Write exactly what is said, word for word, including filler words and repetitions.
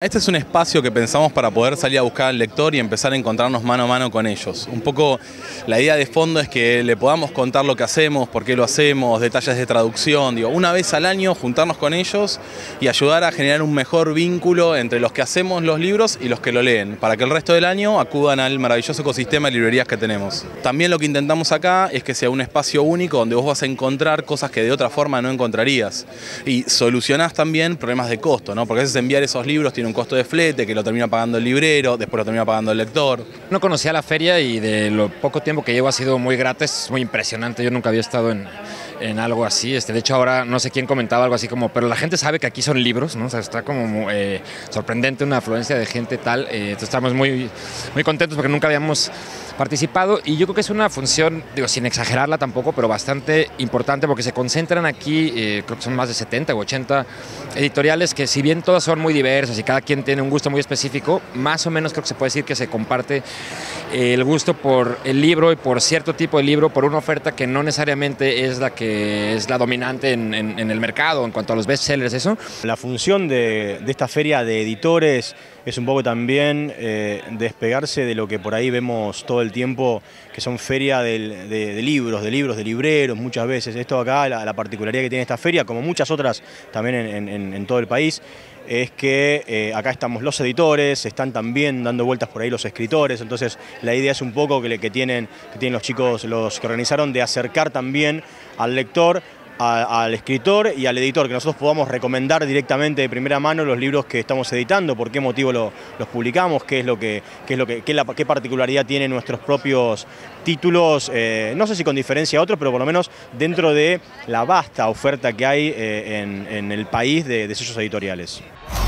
Este es un espacio que pensamos para poder salir a buscar al lector y empezar a encontrarnos mano a mano con ellos. Un poco la idea de fondo es que le podamos contar lo que hacemos, por qué lo hacemos, detalles de traducción. Digo, una vez al año juntarnos con ellos y ayudar a generar un mejor vínculo entre los que hacemos los libros y los que lo leen, para que el resto del año acudan al maravilloso ecosistema de librerías que tenemos. También lo que intentamos acá es que sea un espacio único donde vos vas a encontrar cosas que de otra forma no encontrarías. Y solucionás también problemas de costo, ¿no? Porque a veces enviar esos libros tiene un costo de flete que lo termina pagando el librero, después lo termina pagando el lector. No conocía la feria y de lo poco tiempo que llevo ha sido muy grata, es muy impresionante. Yo nunca había estado en, en algo así. Este, de hecho, ahora no sé quién comentaba algo así como, pero la gente sabe que aquí son libros, ¿no? O sea, está como eh, sorprendente una afluencia de gente tal. Eh, entonces estamos muy, muy contentos porque nunca habíamos participado y yo creo que es una función, digo, sin exagerarla tampoco, pero bastante importante porque se concentran aquí, eh, creo que son más de setenta u ochenta editoriales que, si bien todas son muy diversas y cada quien tiene un gusto muy específico, más o menos creo que se puede decir que se comparte eh, el gusto por el libro y por cierto tipo de libro, por una oferta que no necesariamente es la que es la dominante en, en, en el mercado en cuanto a los bestsellers, eso. La función de, de esta feria de editores es un poco también eh, despegarse de lo que por ahí vemos todo el tiempo, que son ferias de, de, de libros, de libros, de libreros muchas veces. Esto acá, la, la particularidad que tiene esta feria, como muchas otras también en, en, en todo el país, es que eh, acá estamos los editores, están también dando vueltas por ahí los escritores, entonces la idea es un poco que, que, tienen, que tienen los chicos, los que organizaron, de acercar también al lector, al escritor y al editor, que nosotros podamos recomendar directamente de primera mano los libros que estamos editando, por qué motivo lo, los publicamos, qué es lo que, qué es lo que, qué, la, qué particularidad tienen nuestros propios títulos, eh, no sé si con diferencia a otros, pero por lo menos dentro de la vasta oferta que hay eh, en, en el país de, de sellos editoriales.